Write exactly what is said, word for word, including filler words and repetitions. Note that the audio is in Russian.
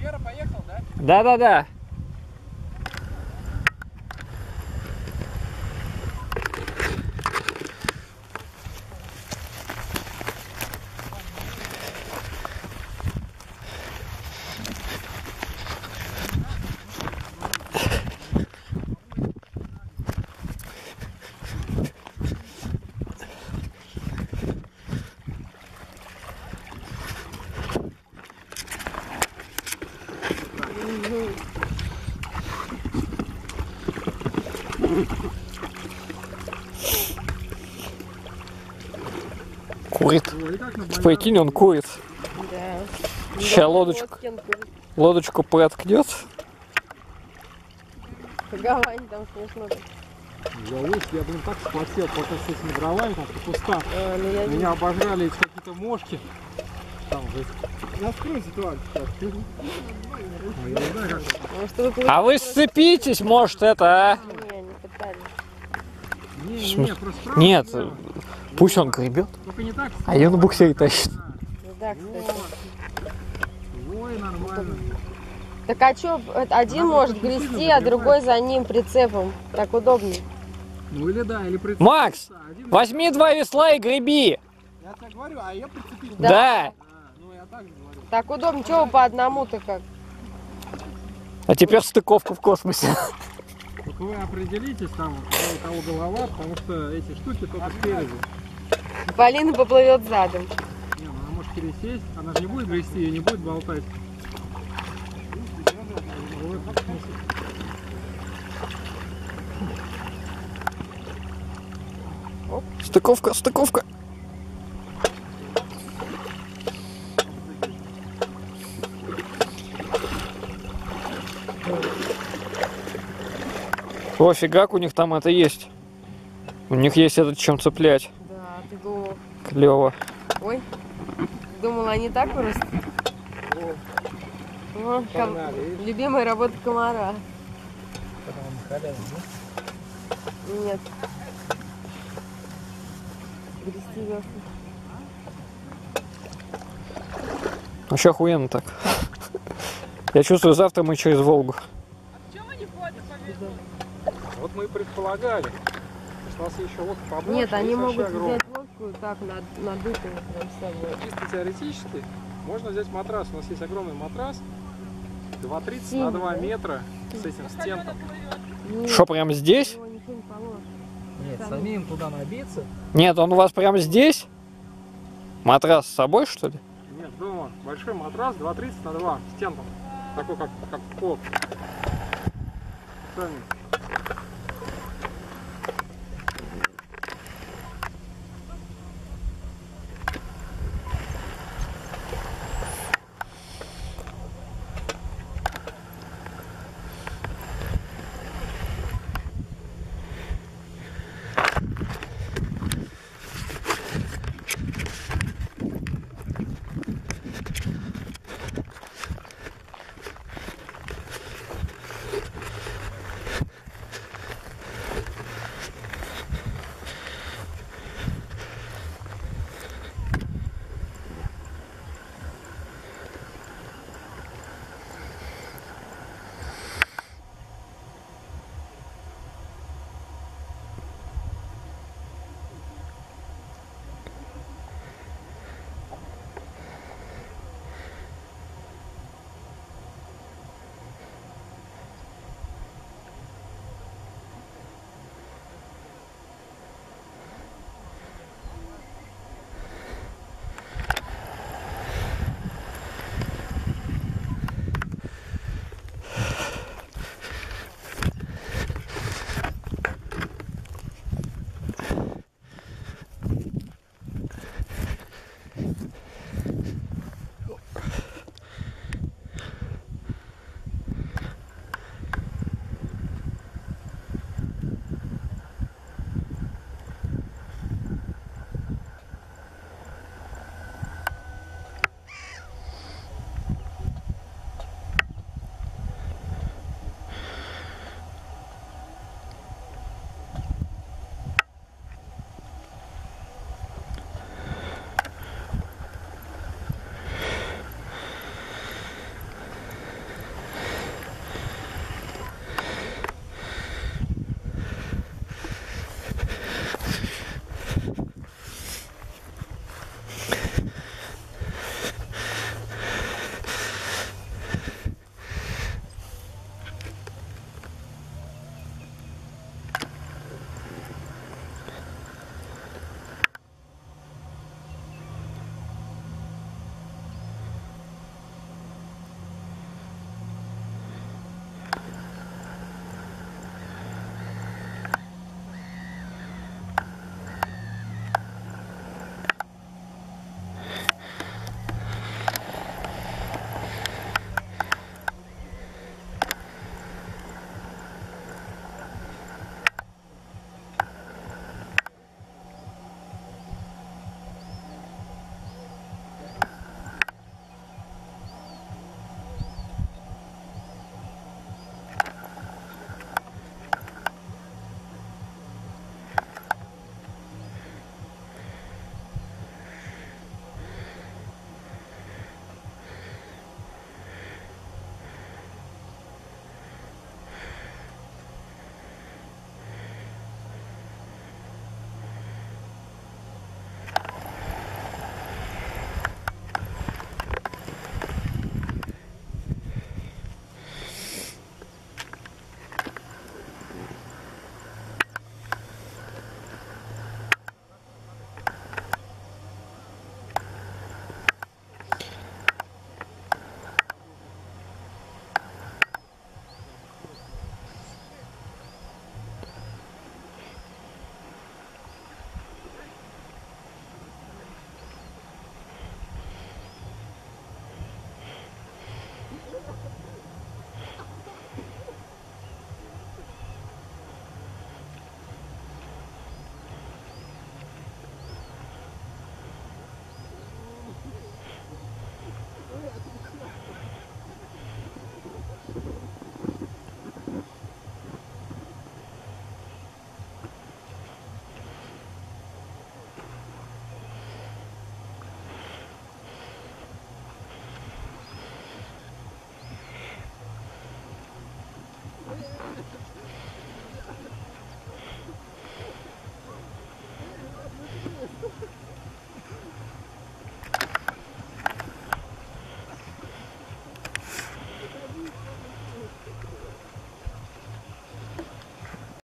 Вера поехал, да? Да-да-да. Курит. Прикинь, он курит. Да. Сейчас лодочку, лодочку проткнет. Гавань там смешно. Я лучше, я, блин, так спотел, пока с этими дровами, там, куста. А, ну я Меня обожрали эти какие-то мошки. Там, раскройся, тварь. А вы сцепитесь, может, это, а? Не, не пытались. Не, не, не, просто справа. Нет, пусть он гребет, Только не так. а я на буксире тащит. Ну да, кстати. Ой, нормально. Так а что, один может грести, а другой за ним прицепом. Так удобнее. Ну или да, или прицепиться. Макс, Один... возьми два весла и греби. Я так говорю, а я прицепился. Да. Да. А, ну я так же говорю. Так удобно, чего вы по одному-то как? А теперь стыковка в космосе. Вот вы определитесь там, у кого голова, потому что эти штуки только спереди. Полина поплывет задом. Не, ну она может пересесть, она же не будет грести, ее не будет болтать. Стыковка, стыковка. О, фигак, у них там это есть. У них есть этот чем цеплять. Да, ты думал. Клево. Ой, думала, они так вырастут? О, ком... Любимая работа комара. Нет. Грести весла. Вообще охуенно так. Я чувствую, завтра мы через Волгу. Вот мы и предполагали. Что у нас еще лодка побольше. Нет, они есть могут вообще огромная. взять лодку так над, надутую прям с собой. Чисто теоретически можно взять матрас. У нас есть огромный матрас. два тридцать Синий, на два да? метра с этим стенком. Нет, Что, прямо здесь? его никто не положит. Нет, самим туда набиться. Нет, он у вас прямо здесь? Матрас с собой, что ли? Нет, дома большой матрас два тридцать на два стенком. Такой как, как кот. Сами.